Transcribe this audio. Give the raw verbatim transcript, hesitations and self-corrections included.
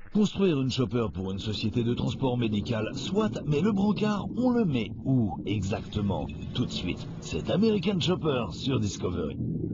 Construire une chopper pour une société de transport médical, soit, mais le brancard, on le met où exactement? Tout de suite, c'est American Chopper sur Discovery.